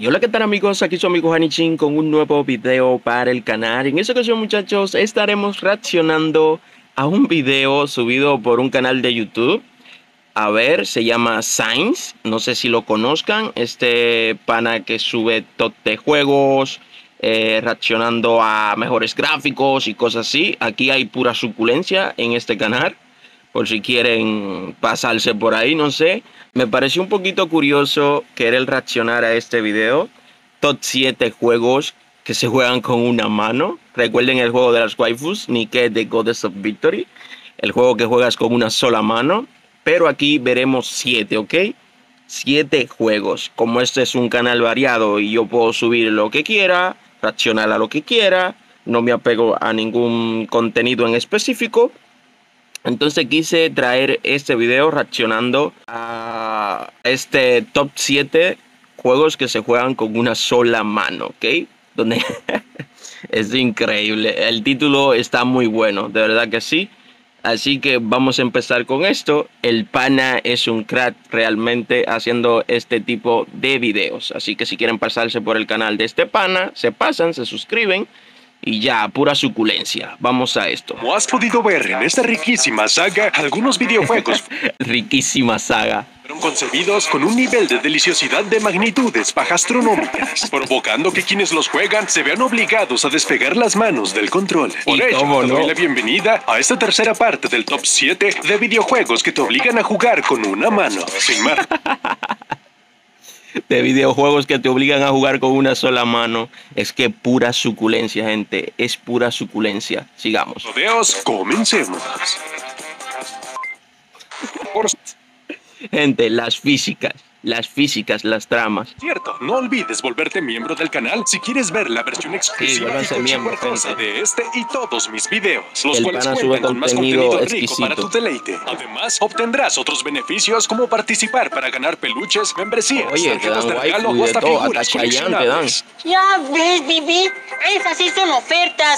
Y hola, ¿qué tal amigos? Aquí su amigo Hanichin con un nuevo video para el canal. En esta ocasión, muchachos, estaremos reaccionando a un video subido por un canal de YouTube. A ver, se llama Science, no sé si lo conozcan. Este pana que sube top de juegos, reaccionando a mejores gráficos y cosas así. Aquí hay pura suculencia en este canal, por si quieren pasarse por ahí, no sé. Me pareció un poquito curioso querer reaccionar a este video. Top 7 juegos que se juegan con una mano. Recuerden el juego de las waifus, Nikke The Goddess of Victory. El juego que juegas con una sola mano. Pero aquí veremos 7, ¿ok? 7 juegos. Como este es un canal variado y yo puedo subir lo que quiera, reaccionar a lo que quiera. No me apego a ningún contenido en específico. Entonces quise traer este video reaccionando a este top 7 juegos que se juegan con una sola mano, ¿ok? Donde es increíble. El título está muy bueno, de verdad que sí. Así que vamos a empezar con esto. El pana es un crack realmente haciendo este tipo de videos. Así que si quieren pasarse por el canal de este pana, se pasan, se suscriben. Y ya, pura suculencia. Vamos a esto. Como has podido ver en esta riquísima saga, algunos videojuegos Riquísima saga. fueron concebidos con un nivel de deliciosidad de magnitudes bajastronómicas, provocando que quienes los juegan se vean obligados a despegar las manos del control. Por ello, te doy la bienvenida a esta tercera parte del top 7 de videojuegos que te obligan a jugar con una mano. Sin más. De videojuegos que te obligan a jugar con una sola mano. Es que pura suculencia, gente. Es pura suculencia. Sigamos. Rodeos, comencemos. Gente, las físicas, las tramas. Cierto, no olvides volverte miembro del canal si quieres ver la versión exclusiva y cochicuertosa de este y todos mis videos, los cuales cuentan con más contenido rico para tu deleite. Además, obtendrás otros beneficios como participar para ganar peluches, membresías, tarjetas de regalo o hasta figuras coleccionables. Ya ves, Bibi, esas sí son ofertas.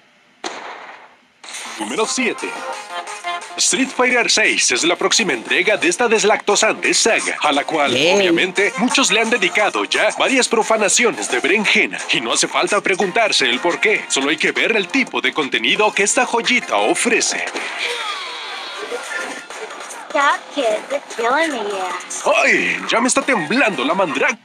Número 7. Street Fighter 6 es la próxima entrega de esta deslactosante saga, a la cual, obviamente, muchos le han dedicado ya varias profanaciones de berenjena. Y no hace falta preguntarse el por qué, solo hay que ver el tipo de contenido que esta joyita ofrece. ¡Ay! Ya me está temblando la mandrágora.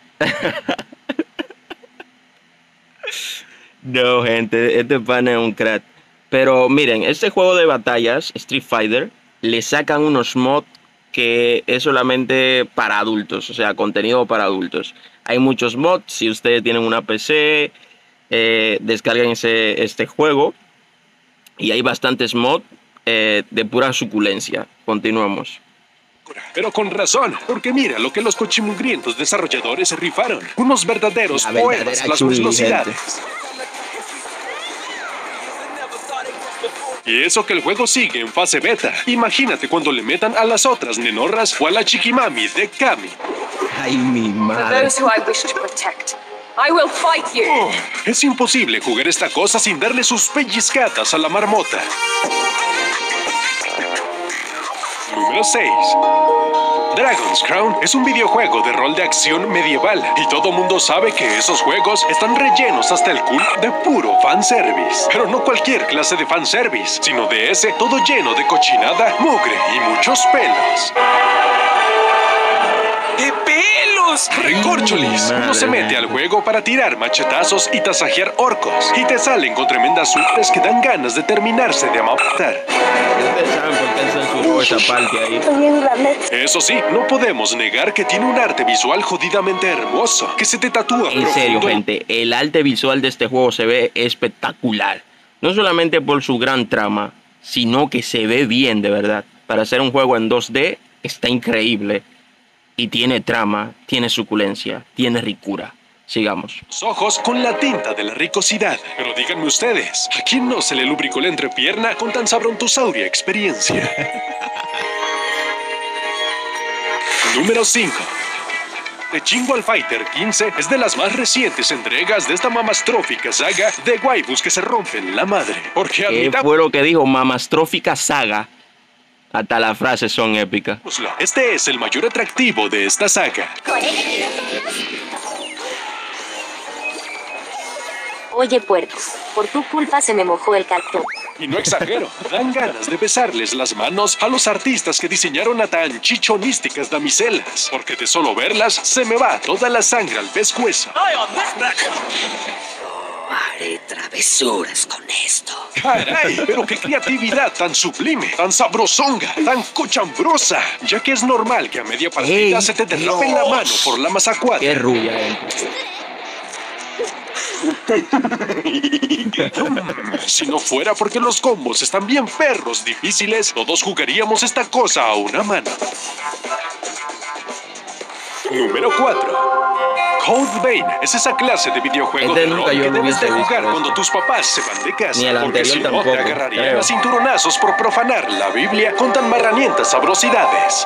No, gente, este pana es un crack. Pero miren, este juego de batallas, Street Fighter, le sacan unos mods que es solamente para adultos, o sea, contenido para adultos. Hay muchos mods, si ustedes tienen una PC, descarguen este juego. Y hay bastantes mods de pura suculencia. Continuamos. Pero con razón, porque mira lo que los cochimugrientos desarrolladores se rifaron. Unos verdaderos poemas a las velocidades. Y eso que el juego sigue en fase beta. Imagínate cuando le metan a las otras nenorras o a la chiquimami de Kami. Ay, mi madre. Es imposible jugar esta cosa sin darle sus pellizcatas a la marmota. Número 6. Dragon's Crown es un videojuego de rol de acción medieval y todo mundo sabe que esos juegos están rellenos hasta el culo de puro fanservice. Pero no cualquier clase de fanservice, sino de ese todo lleno de cochinada, mugre y muchos pelos. ¡De pelos! ¡Recorcholis! Uno se mete al juego para tirar machetazos y tasajear orcos y te salen con tremendas suertes que dan ganas de terminarse de amapatar. Ustedes saben por qué censuró esa parte ahí. Eso sí, no podemos negar que tiene un arte visual jodidamente hermoso, que se te tatúa. En serio, gente, el arte visual de este juego se ve espectacular. No solamente por su gran trama, sino que se ve bien, de verdad. Para hacer un juego en 2D, está increíble. Y tiene trama, tiene suculencia, tiene ricura. Sigamos. Los ojos con la tinta de la ricosidad. Pero díganme ustedes, ¿a quién no se le lubricó la entrepierna con tan sabrontosauria experiencia? Número 5. The Jingle Fighter 15 es de las más recientes entregas de esta mamastrófica saga de waifus que se rompen la madre. Porque ¿qué fue lo que dijo? Mamastrófica saga. Hasta las frases son épicas. Este es el mayor atractivo de esta saga. Oye, puerco, por tu culpa se me mojó el cartón. Y no exagero, dan ganas de besarles las manos a los artistas que diseñaron a tan chichonísticas damiselas, porque de solo verlas se me va toda la sangre al pescuezo. Haré travesuras con esto. ¡Caray! Pero qué creatividad tan sublime, tan sabrosonga, tan cochambrosa, ya que es normal que a media partida se te derrape la mano por la masacuata. Qué rubia, Si no fuera porque los combos están bien perros difíciles, todos jugaríamos esta cosa a una mano. Número 4. Code Vein es esa clase de videojuego de rol que debes de jugar cuando tus papás se van de casa. Ni el porque anterior si no, tampoco, te agarrarían creo. a cinturonazos por profanar la Biblia con tan marranientas sabrosidades.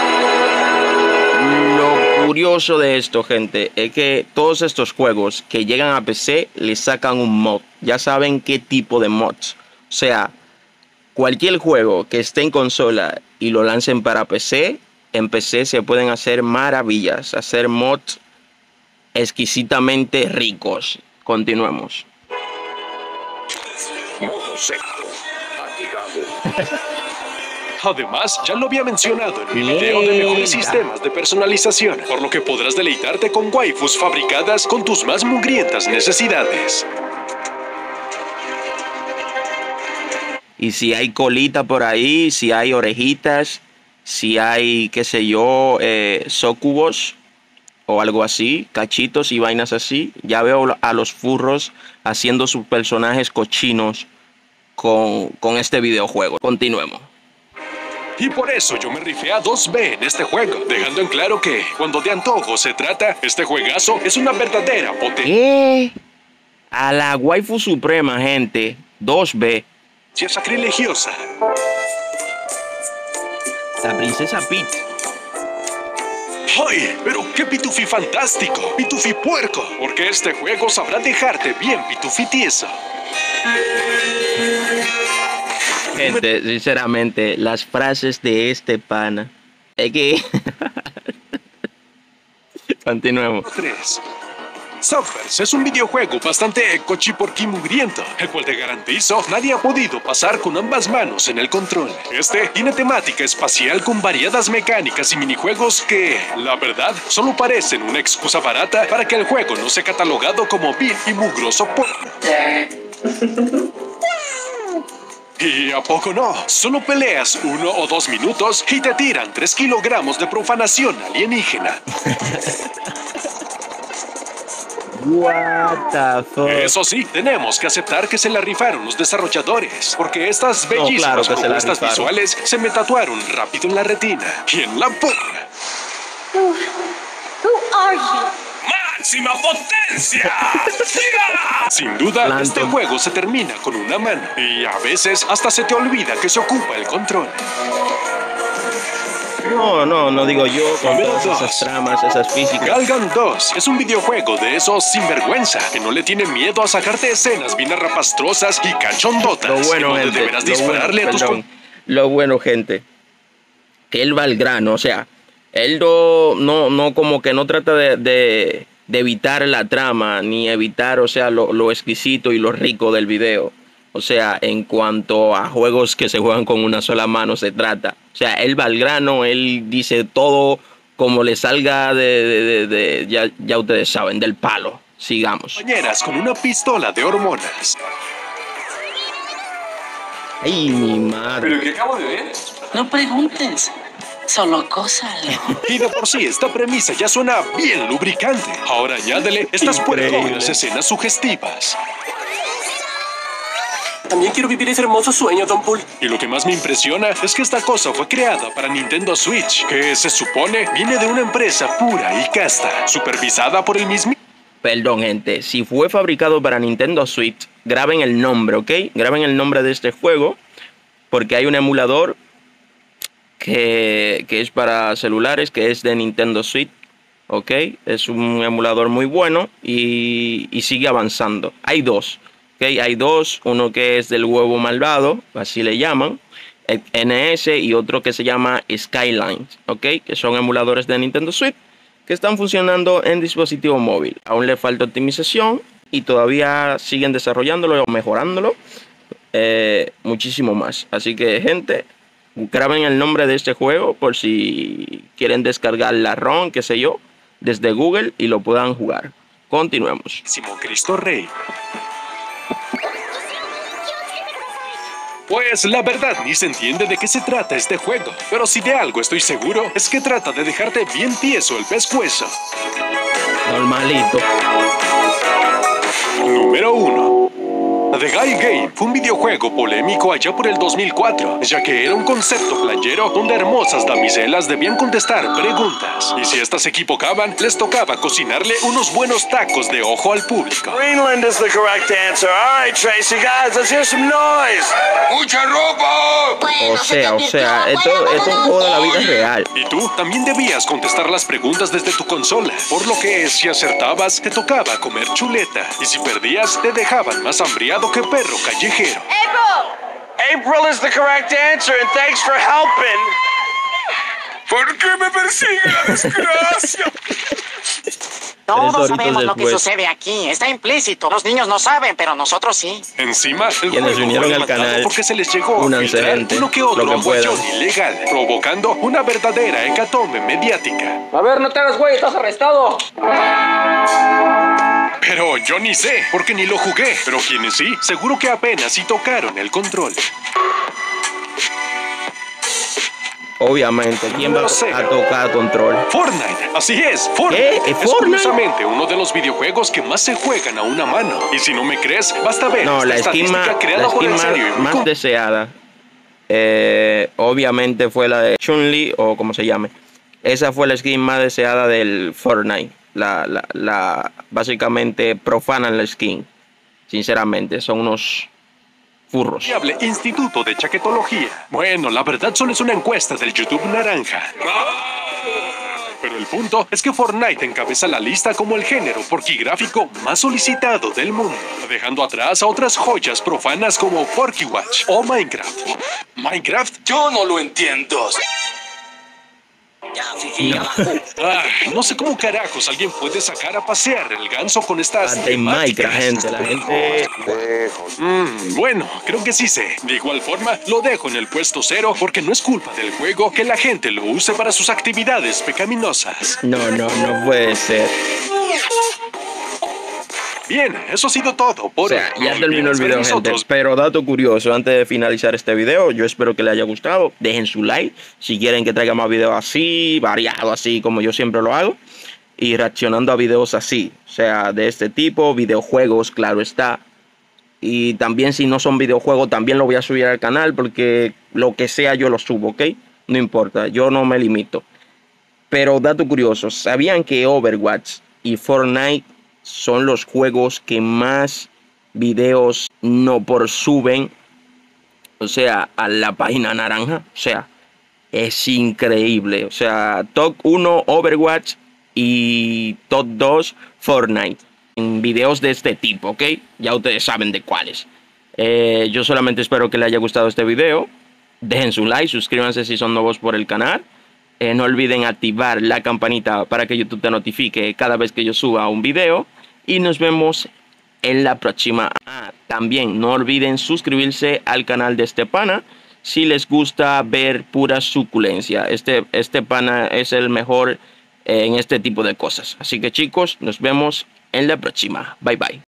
Lo curioso de esto, gente, es que todos estos juegos que llegan a PC le sacan un mod. Ya saben qué tipo de mods. O sea, cualquier juego que esté en consola y lo lancen para PC, en PC se pueden hacer maravillas, hacer mods exquisitamente ricos. Continuemos. Además, ya lo había mencionado en mi video de mejores sistemas de personalización, por lo que podrás deleitarte con waifus fabricadas con tus más mugrientas necesidades. Y si hay colita por ahí, si hay orejitas, si hay, qué sé yo, sócubos o algo así, cachitos y vainas así, ya veo a los furros haciendo sus personajes cochinos con este videojuego. Continuemos. Y por eso yo me rifé a 2B en este juego, dejando en claro que, cuando de antojo se trata, este juegazo es una verdadera potencia A la waifu suprema, gente. 2B. sacrilegiosa. La princesa Peach. ¡Ay! Pero qué pitufi fantástico, pitufi puerco, porque este juego sabrá dejarte bien pitufi tieso. Gente, sinceramente, las frases de este pana. Es que... Continuemos. 3. Subverse es un videojuego bastante cochiporquimugriento, el cual te garantizo nadie ha podido pasar con ambas manos en el control. Este tiene temática espacial con variadas mecánicas y minijuegos que, la verdad, solo parecen una excusa barata para que el juego no sea catalogado como vil y mugroso porno. ¿Y a poco no? Solo peleas 1 o 2 minutos y te tiran 3 kilogramos de profanación alienígena. What the fuck. Eso sí, tenemos que aceptar que se la rifaron los desarrolladores, porque estas bellísimas claro que propuestas se la rifaron. visuales se me tatuaron rápido en la retina y en la porra. Who are you? ¡Máxima potencia! Sin duda, Planton. este juego se termina con una mano y a veces hasta se te olvida que se ocupa el control. No digo yo con Número todas 2. esas tramas, esas físicas. Galgan 2 es un videojuego de esos sinvergüenza que no le tienen miedo a sacarte escenas bien arrapastrosas y cachondotas. Lo bueno, donde gente, deberás dispararle a tus lo bueno, gente, que él va al grano, o sea, él no como que no trata de evitar la trama, ni evitar, o sea, lo exquisito y lo rico del video. O sea, en cuanto a juegos que se juegan con una sola mano se trata. O sea, él va al grano, él dice todo como le salga ya ustedes saben, del palo. Sigamos. compañeras con una pistola de hormonas. Ay, mi madre. ¿Qué acabo de ver? No preguntes, solo cósalo. Y de por sí, esta premisa ya suena bien lubricante. Ahora añádele estas Increíble. puerconas escenas sugestivas. También quiero vivir ese hermoso sueño, Don Pool. Y lo que más me impresiona es que esta cosa fue creada para Nintendo Switch, que se supone viene de una empresa pura y casta, supervisada por el mismo. Perdón, gente. Si fue fabricado para Nintendo Switch, graben el nombre, ¿ok? Graben el nombre de este juego, porque hay un emulador que es para celulares, que es de Nintendo Switch, ¿ok? Es un emulador muy bueno y sigue avanzando. Hay dos, ¿ok? Hay dos, uno que es del huevo malvado, así le llaman, NS, y otro que se llama Skyline, ¿ok? Que son emuladores de Nintendo Switch que están funcionando en dispositivo móvil. Aún le falta optimización y todavía siguen desarrollándolo o mejorándolo muchísimo más. Así que, gente, graben el nombre de este juego por si quieren descargar la ROM, qué sé yo, desde Google y lo puedan jugar. Continuemos. Cristo Rey. Pues la verdad ni se entiende de qué se trata este juego, pero si de algo estoy seguro es que trata de dejarte bien tieso el pescuezo. Normalito. Número 1. The Guy Game fue un videojuego polémico allá por el 2004, ya que era un concepto playero donde hermosas damiselas debían contestar preguntas. Y si estas se equivocaban, les tocaba cocinarle unos buenos tacos de ojo al público. Greenland is the correct answer. All right, Tracy, guys, let's hear some noise. ¡Mucha ropa! O sea, esto es un juego de la vida real. Y tú también debías contestar las preguntas desde tu consola, por lo que si acertabas, te tocaba comer chuleta. Y si perdías, te dejaban más hambriado que perro callejero. April is the correct answer, and thanks for helping. ¿Por qué me persigue la desgracia? Todos sabemos lo que después. sucede aquí. Está implícito. Los niños no saben, pero nosotros sí. Encima, el Quienes juego unieron fue al demandado canal, porque se les llegó a únanse, filtrar gente, uno que lo otro que puedan. apoyo ilegal, provocando una verdadera hecatombe mediática. A ver, no te hagas güey, estás arrestado. Pero yo ni sé, porque ni lo jugué. Pero quienes sí, seguro que apenas sí tocaron el control. Obviamente, ¿quién va No sé. a tocar control? Fortnite, así es, Fortnite. ¿Qué? Es ¿Fortnite? curiosamente uno de los videojuegos que más se juegan a una mano. Y si no me crees, basta ver No, esta la skin estadística creada la por skin el serio y más deseada, obviamente fue la de Chun-Li, o como se llame. Esa fue la skin más deseada del Fortnite. Básicamente profanan la skin. Sinceramente, son unos furros. Fiable Instituto de Chaquetología. Bueno, la verdad solo es una encuesta del YouTube Naranja. Pero el punto es que Fortnite encabeza la lista como el género porquigráfico más solicitado del mundo, dejando atrás a otras joyas profanas como Porky Watch o Minecraft. ¿Minecraft? Yo no lo entiendo. No sé cómo carajos alguien puede sacar a pasear el ganso con estas De Minecraft, temáticas. gente. La gente. Bueno, creo que sí sé. De igual forma, lo dejo en el puesto 0 porque no es culpa del juego que la gente lo use para sus actividades pecaminosas. No puede ser. Bien, eso ha sido todo por O sea, hoy. ya No terminó el olvides ver video, mis gente. otros Pero dato curioso, antes de finalizar este video, yo espero que les haya gustado. Dejen su like si quieren que traiga más videos así, variados así como yo siempre lo hago. Y reaccionando a videos así, o sea, de este tipo, videojuegos, claro está. Y también si no son videojuegos, también lo voy a subir al canal porque lo que sea yo lo subo, ¿ok? No importa, yo no me limito. Pero dato curioso, ¿sabían que Overwatch y Fortnite son los juegos que más videos no por suben? O sea, a la página naranja. O sea, es increíble. O sea, top 1 Overwatch y top 2 Fortnite. En videos de este tipo, ¿ok? Ya ustedes saben de cuáles. Yo solamente espero que les haya gustado este video. Dejen su like, suscríbanse si son nuevos por el canal. No olviden activar la campanita para que YouTube te notifique cada vez que yo suba un video. Y nos vemos en la próxima. También no olviden suscribirse al canal de este pana si les gusta ver pura suculencia. Este pana es el mejor en este tipo de cosas. Así que chicos, nos vemos en la próxima. Bye bye.